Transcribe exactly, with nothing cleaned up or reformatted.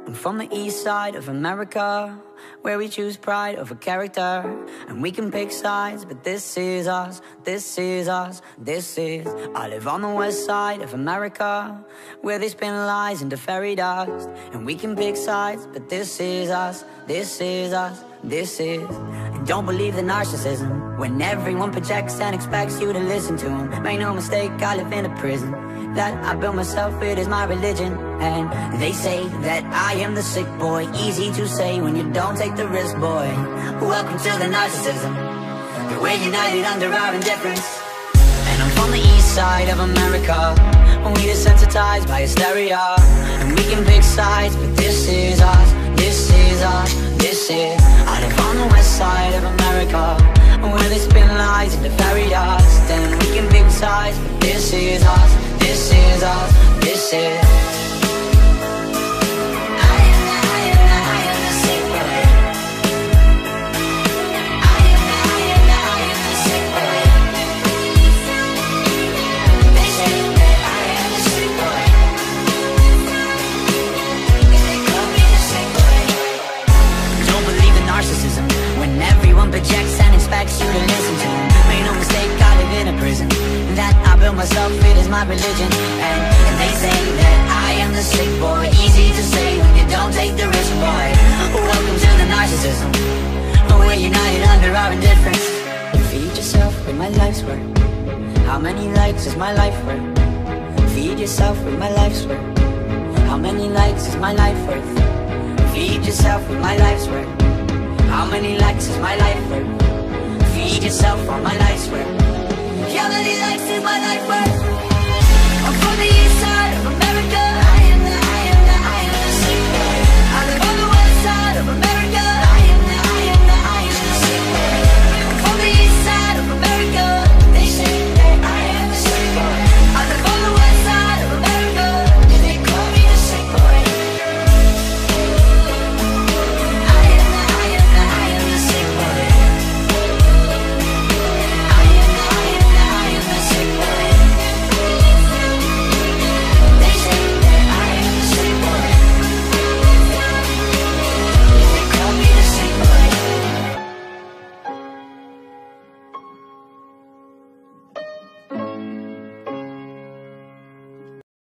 I'm from the east side of America, where we choose pride over character. And we can pick sides, but this is us, this is us, this is. I live on the west side of America, where they spin lies into fairy dust. And we can pick sides, but this is us, this is us, this is. And don't believe the narcissism, when everyone projects and expects you to listen to them. Make no mistake, I live in a prison that I built myself, it is my religion. And they say that I am the sick boy, easy to say when you don't take the risk, boy. Welcome to the narcissism, we're united under our indifference. And I'm from the east side of America, we desensitized by hysteria. And we can pick sides, but this is us, this is us, this is. I live on the west side of America, where they spin lies into fairy dust. And we can pick sides, but this is us, this is us, this is. Projects and expects you to listen to him. Make no mistake, I live in a prison that I built myself, it is my religion. And, and they say that I am the sick boy, easy to say when you don't take the risk, boy. Welcome to the narcissism, we're united under our indifference. Feed yourself with my life's work. How many likes is my life worth? Feed yourself with my life's work. How many likes is my life worth? Feed yourself with my life's work. How many likes is my life worth? Feed yourself on my life's work. How many likes is my life worth?